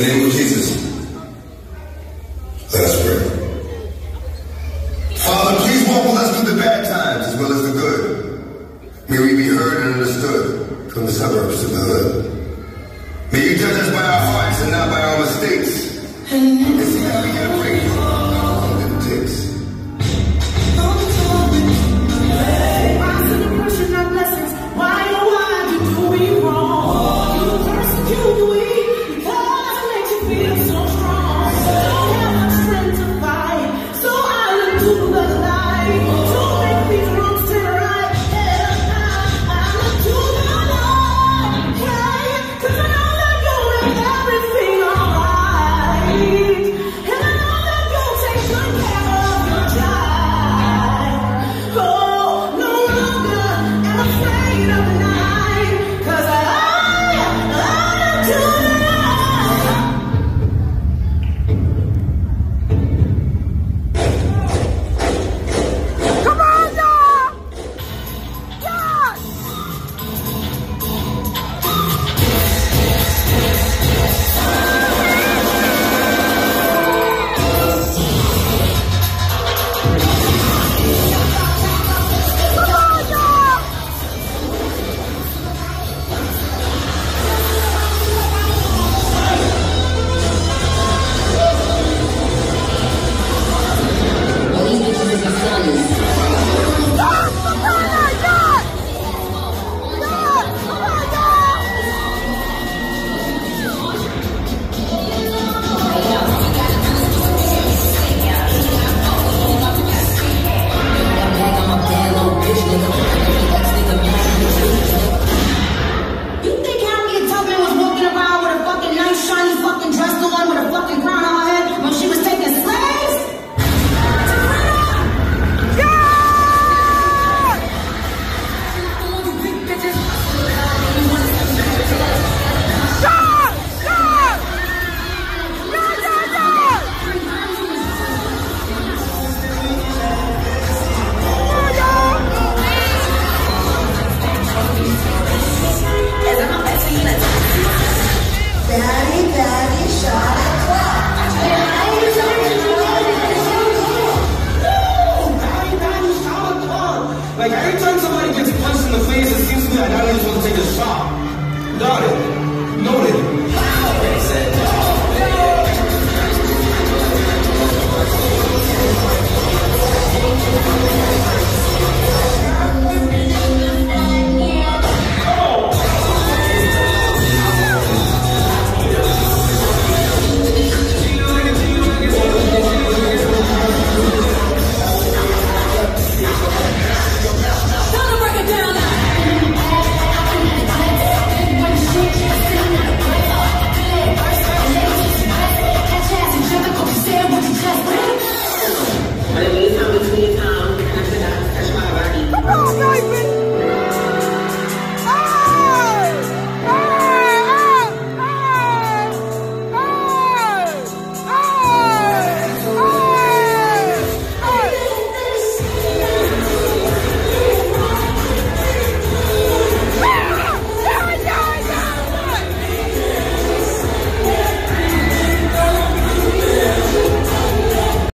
name of Jesus, let us pray. Father, please walk with us through the bad times as well as the good. May we be heard and understood from the suburbs to the hood. May you judge us by our hearts and not by our mistakes. And